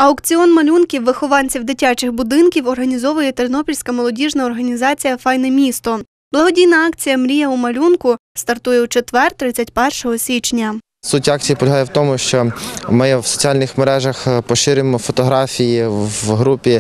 Аукціон малюнків вихованців дитячих будинків організовує Тернопільська молодіжна організація «Файне місто». Благодійна акція «Мрія у малюнку» стартує у четвер, 31 січня. Суть акції полягає в тому, що ми в соціальних мережах поширюємо фотографії в групі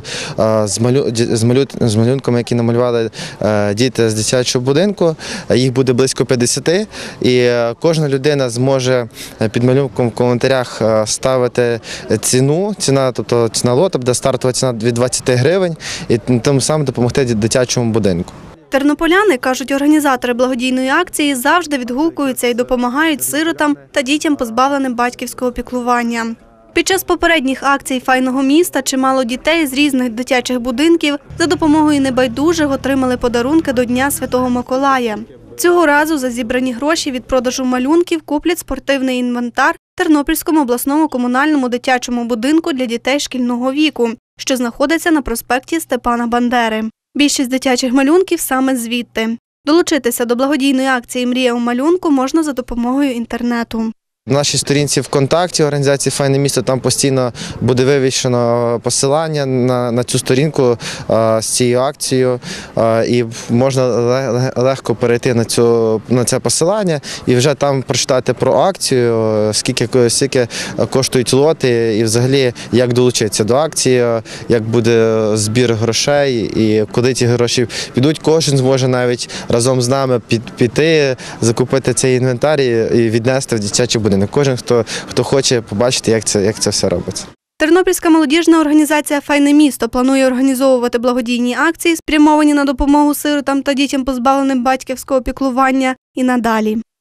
з малюнками, які намалювали діти з дитячого будинку. Їх буде близько 50, і кожна людина зможе під малюнком в коментарях ставити ціну, тобто ціна лота, буде стартова ціна від 20 гривень, і тим самим допомогти дитячому будинку. Тернополяни, кажуть організатори благодійної акції, завжди відгукуються і допомагають сиротам та дітям, позбавленим батьківського піклування. Під час попередніх акцій «Файного міста» чимало дітей з різних дитячих будинків за допомогою небайдужих отримали подарунки до Дня Святого Миколая. Цього разу за зібрані гроші від продажу малюнків куплять спортивний інвентар Тернопільському обласному комунальному дитячому будинку для дітей шкільного віку, що знаходиться на проспекті Степана Бандери. Більшість дитячих малюнків саме звідти. Долучитися до благодійної акції «Мрія у малюнку» можна за допомогою інтернету. На нашій сторінці ВКонтакті організації «Файне місто» там постійно буде вивішено посилання на цю сторінку з цією акцією, і можна легко перейти на це посилання і вже там прочитати про акцію, скільки коштують лоти і взагалі як долучитися до акції, як буде збір грошей і куди ці гроші підуть. Кожен зможе навіть разом з нами піти, закупити цей інвентар і віднести в дитячий будинок. Кожен, хто хоче побачити, як це все робиться. Тернопільська молодіжна організація «Файне місто» планує організовувати благодійні акції, спрямовані на допомогу сиротам та дітям, позбавленим батьківського піклування, і надалі.